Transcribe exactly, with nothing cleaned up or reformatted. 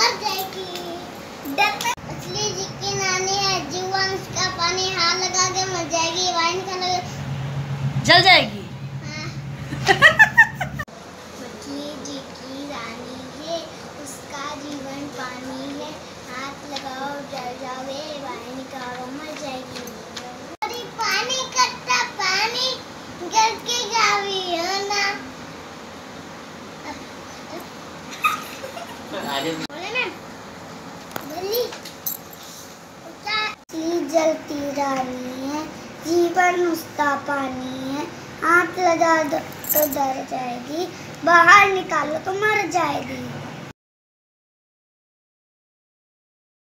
मर जाएगी। असली जी की नानी है, जीवन का पानी हाथ लगा के मर जाएगी, वाइन का लगे जल जाएगी। हाँ। असली जी की रानी है, उसका जीवन पानी है, हाथ लगाओ जल जावे, वाइन निकालो मर जाएगी। अरे पानी कट्टा पानी गिर के जावी है ना। बोले मैम बोली जलती रानी है, जीवन उसका पानी है, हाथ लगा दो तो डर जाएगी, बाहर निकालो तो मर जाएगी।